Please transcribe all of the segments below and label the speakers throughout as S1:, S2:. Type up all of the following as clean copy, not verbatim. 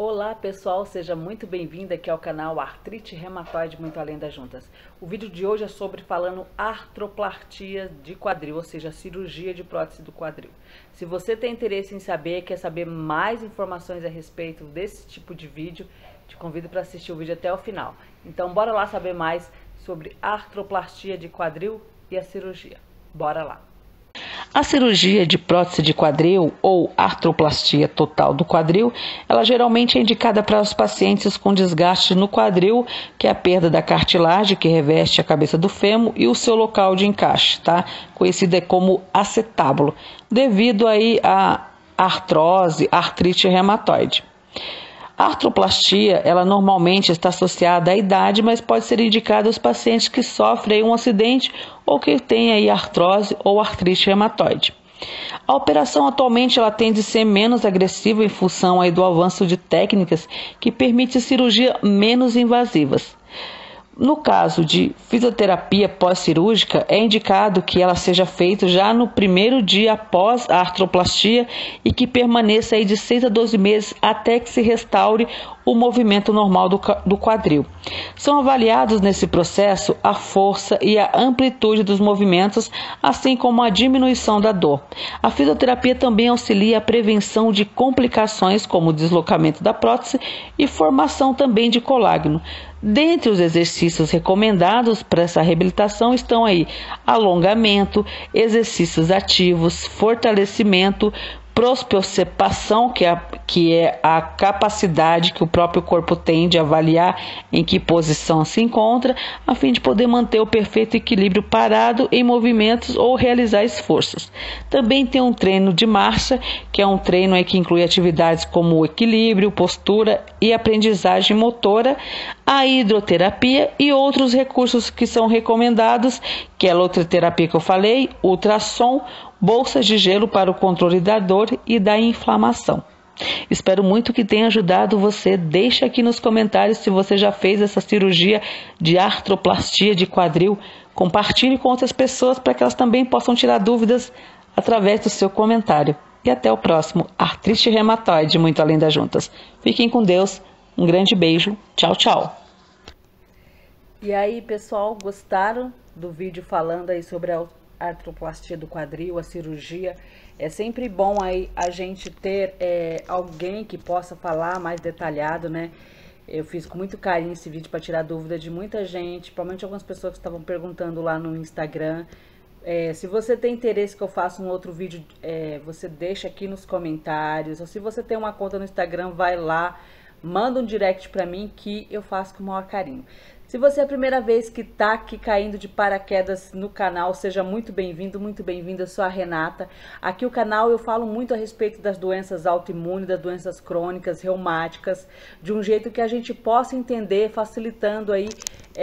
S1: Olá pessoal, seja muito bem-vindo aqui ao canal Artrite Reumatoide Muito Além das Juntas. O vídeo de hoje é sobre falando artroplastia de quadril, ou seja, cirurgia de prótese do quadril. Se você tem interesse em saber, quer saber mais informações a respeito desse tipo de vídeo, te convido para assistir o vídeo até o final. Então bora lá saber mais sobre artroplastia de quadril e a cirurgia. Bora lá! A cirurgia de prótese de quadril ou artroplastia total do quadril, ela geralmente é indicada para os pacientes com desgaste no quadril, que é a perda da cartilagem que reveste a cabeça do fêmur e o seu local de encaixe, tá? Conhecida como acetábulo, devido aí à artrose, artrite reumatoide. A artroplastia, ela normalmente está associada à idade, mas pode ser indicada aos pacientes que sofrem um acidente ou que têm aí artrose ou artrite reumatoide. A operação atualmente ela tende a ser menos agressiva em função aí do avanço de técnicas que permitem cirurgia menos invasivas. No caso de fisioterapia pós-cirúrgica, é indicado que ela seja feita já no primeiro dia após a artroplastia e que permaneça aí de 6 a 12 meses até que se restaure o movimento normal do quadril. São avaliados nesse processo a força e a amplitude dos movimentos, assim como a diminuição da dor. A fisioterapia também auxilia a prevenção de complicações como o deslocamento da prótese e formação também de colágeno. Dentre os exercícios recomendados para essa reabilitação estão aí alongamento, exercícios ativos, fortalecimento, propriocepção, que é a capacidade que o próprio corpo tem de avaliar em que posição se encontra, a fim de poder manter o perfeito equilíbrio parado em movimentos ou realizar esforços. Também tem um treino de marcha, que é um treino aí que inclui atividades como equilíbrio, postura e aprendizagem motora, a hidroterapia e outros recursos que são recomendados, que é a eletroterapia que eu falei, ultrassom, bolsas de gelo para o controle da dor e da inflamação. Espero muito que tenha ajudado você. Deixa aqui nos comentários se você já fez essa cirurgia de artroplastia de quadril. Compartilhe com outras pessoas para que elas também possam tirar dúvidas através do seu comentário. E até o próximo Artrite Reumatoide Muito Além das Juntas. Fiquem com Deus. Um grande beijo. Tchau, tchau. E aí, pessoal, gostaram do vídeo falando aí sobre a artroplastia do quadril, a cirurgia? É sempre bom aí a gente ter alguém que possa falar mais detalhado, né? Eu fiz com muito carinho esse vídeo para tirar dúvida de muita gente, principalmente algumas pessoas que estavam perguntando lá no Instagram. Se você tem interesse que eu faça um outro vídeo, você deixa aqui nos comentários, ou se você tem uma conta no Instagram, vai lá, manda um direct para mim que eu faço com o maior carinho. Se você é a primeira vez que tá aqui caindo de paraquedas no canal, seja muito bem-vindo, muito bem-vinda. Eu sou a Renata. Aqui o canal eu falo muito a respeito das doenças autoimunes, das doenças crônicas, reumáticas, de um jeito que a gente possa entender, facilitando aí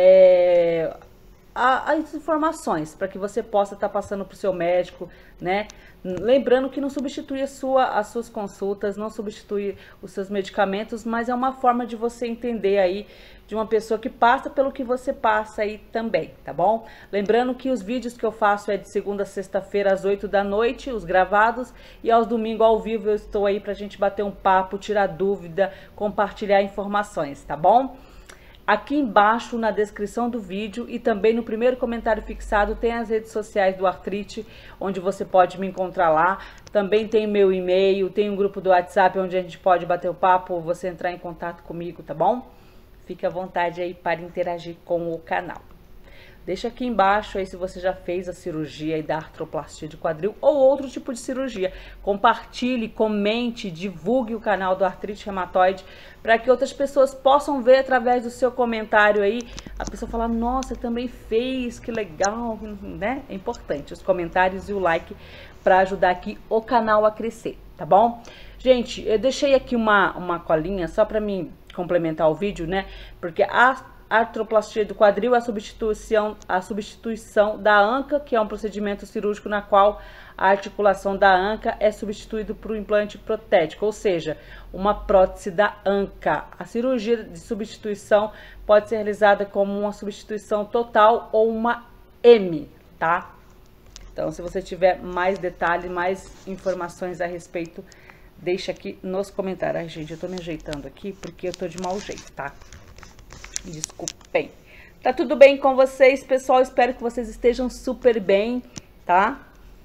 S1: as informações, para que você possa estar passando para o seu médico, né? Lembrando que não substitui as suas consultas, não substitui os seus medicamentos, mas é uma forma de você entender aí de uma pessoa que passa pelo que você passa aí também, tá bom? Lembrando que os vídeos que eu faço é de segunda a sexta-feira às 8 da noite, os gravados, e aos domingos ao vivo eu estou aí pra gente bater um papo, tirar dúvida, compartilhar informações, tá bom? Aqui embaixo na descrição do vídeo e também no primeiro comentário fixado tem as redes sociais do Artrite, onde você pode me encontrar lá. Também tem meu e-mail, tem um grupo do WhatsApp onde a gente pode bater o papo ou você entrar em contato comigo, tá bom? Fique à vontade aí para interagir com o canal. Deixa aqui embaixo aí se você já fez a cirurgia aí da artroplastia de quadril ou outro tipo de cirurgia. Compartilhe, comente, divulgue o canal do Artrite Reumatoide para que outras pessoas possam ver através do seu comentário aí. A pessoa falar, nossa, também fez, que legal, né? É importante os comentários e o like para ajudar aqui o canal a crescer, tá bom? Gente, eu deixei aqui uma colinha só para mim complementar o vídeo, né? Porque a artroplastia do quadril é a substituição da anca, que é um procedimento cirúrgico na qual a articulação da anca é substituída por um implante protético, ou seja, uma prótese da anca. A cirurgia de substituição pode ser realizada como uma substituição total ou uma M, tá? Então, se você tiver mais detalhes, mais informações a respeito Deixa aqui nos comentários. Ai, gente, eu tô me ajeitando aqui porque eu tô de mau jeito, tá? Desculpem. Tá tudo bem com vocês, pessoal? Espero que vocês estejam super bem, tá?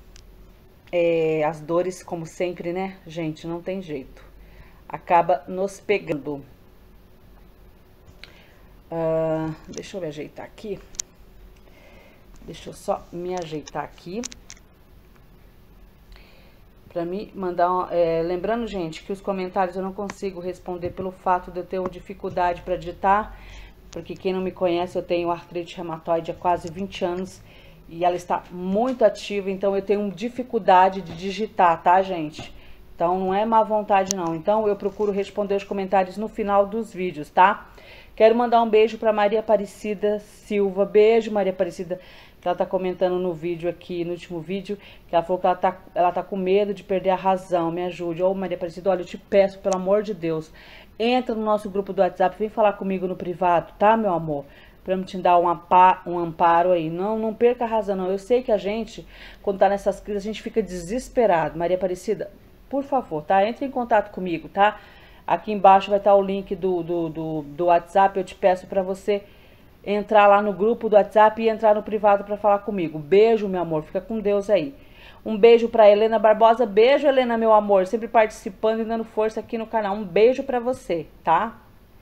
S1: As dores, como sempre, né? Gente, não tem jeito. Acaba nos pegando. Deixa eu me ajeitar aqui. Deixa eu só me ajeitar aqui. Pra mim mandar... lembrando, gente, que os comentários eu não consigo responder pelo fato de eu ter uma dificuldade para digitar. Porque quem não me conhece, eu tenho artrite reumatoide há quase 20 anos. E ela está muito ativa, então eu tenho dificuldade de digitar, tá, gente? Então não é má vontade, não. Então eu procuro responder os comentários no final dos vídeos, tá? Quero mandar um beijo para Maria Aparecida Silva. Beijo, Maria Aparecida. Que ela tá comentando no vídeo aqui, no último vídeo, que ela falou que ela tá com medo de perder a razão. Me ajude. Ô, Maria Aparecida, olha, eu te peço, pelo amor de Deus, entra no nosso grupo do WhatsApp, vem falar comigo no privado, tá, meu amor? Pra me te dar um amparo aí. Não perca a razão, não. Eu sei que a gente, quando tá nessas crises, a gente fica desesperado. Maria Aparecida, por favor, tá? Entre em contato comigo, tá? Aqui embaixo vai estar o link do WhatsApp. Eu te peço pra você entrar lá no grupo do WhatsApp e entrar no privado pra falar comigo. Beijo, meu amor. Fica com Deus aí. Um beijo pra Helena Barbosa. Beijo, Helena, meu amor. Sempre participando e dando força aqui no canal. Um beijo pra você, tá?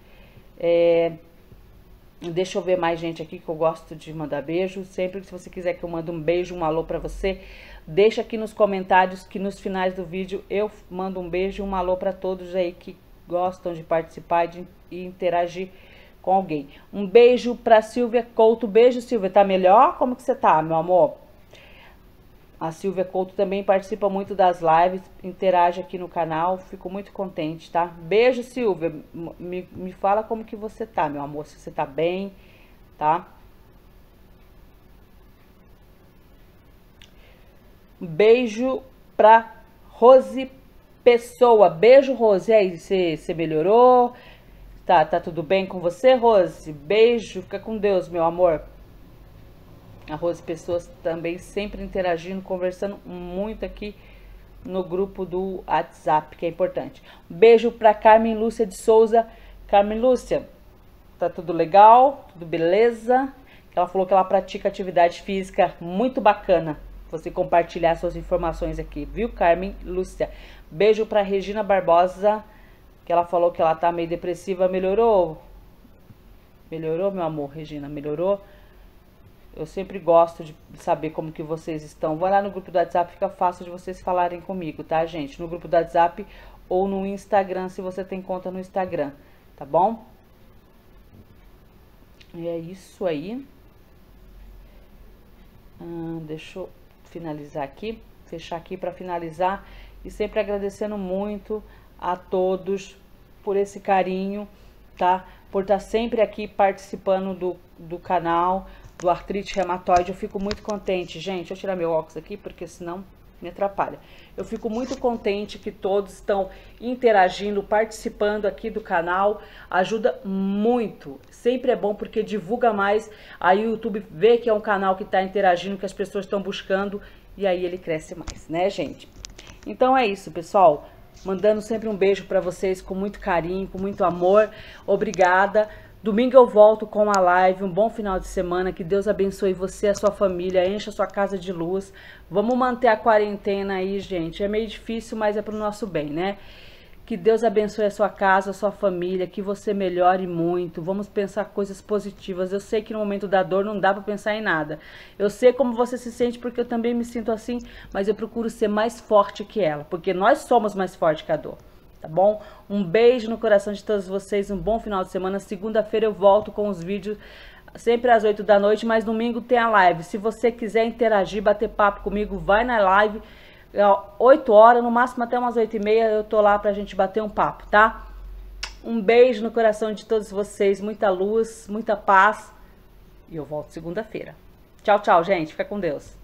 S1: Deixa eu ver mais gente aqui que eu gosto de mandar beijo. Sempre que se você quiser que eu mande um beijo, um alô pra você, deixa aqui nos comentários que nos finais do vídeo eu mando um beijo, um alô pra todos aí que gostam de participar e interagir com alguém. Um beijo pra Silvia Couto. Beijo, Silvia. Tá melhor? Como que você tá, meu amor? A Silvia Couto também participa muito das lives, interage aqui no canal, fico muito contente, tá? Beijo, Silvia, me fala como que você tá, meu amor, se você tá bem, tá? Beijo pra Rose Pessoa, beijo, Rose, e aí, você melhorou? Tá tudo bem com você, Rose? Beijo, fica com Deus, meu amor. A Rose Pessoas também sempre interagindo, conversando muito aqui no grupo do WhatsApp, que é importante. Beijo pra Carmen Lúcia de Souza. Carmen Lúcia, tá tudo legal? Tudo beleza? Ela falou que ela pratica atividade física, muito bacana você compartilhar suas informações aqui, viu, Carmen Lúcia? Beijo pra Regina Barbosa, que ela falou que ela tá meio depressiva. Melhorou? Melhorou, meu amor, Regina? Melhorou? Eu sempre gosto de saber como que vocês estão. Vai lá no grupo do WhatsApp, fica fácil de vocês falarem comigo, tá, gente? No grupo do WhatsApp ou no Instagram, se você tem conta no Instagram, tá bom? E é isso aí. Deixa eu finalizar aqui, fechar aqui para finalizar. E sempre agradecendo muito a todos por esse carinho, tá? Por estar sempre aqui participando do canal do Artrite Reumatoide. Eu fico muito contente, gente. Deixa eu tirar meu óculos aqui, porque senão me atrapalha. Eu fico muito contente que todos estão interagindo, participando aqui do canal. Ajuda muito. Sempre é bom porque divulga mais. Aí o YouTube vê que é um canal que está interagindo, que as pessoas estão buscando. E aí ele cresce mais, né, gente? Então é isso, pessoal. Mandando sempre um beijo para vocês com muito carinho, com muito amor. Obrigada. Domingo eu volto com a live. Um bom final de semana. Que Deus abençoe você e a sua família. Encha a sua casa de luz. Vamos manter a quarentena aí, gente. É meio difícil, mas é pro nosso bem, né? Que Deus abençoe a sua casa, a sua família. Que você melhore muito. Vamos pensar coisas positivas. Eu sei que no momento da dor não dá pra pensar em nada. Eu sei como você se sente, porque eu também me sinto assim. Mas eu procuro ser mais forte que ela. Porque nós somos mais fortes que a dor. Tá bom? Um beijo no coração de todos vocês, um bom final de semana. Segunda-feira eu volto com os vídeos, sempre às 8 da noite, mas domingo tem a live. Se você quiser interagir, bater papo comigo, vai na live, 8 horas, no máximo até umas 8h30, eu tô lá pra gente bater um papo, tá? Um beijo no coração de todos vocês, muita luz, muita paz, e eu volto segunda-feira. Tchau, tchau, gente. Fica com Deus.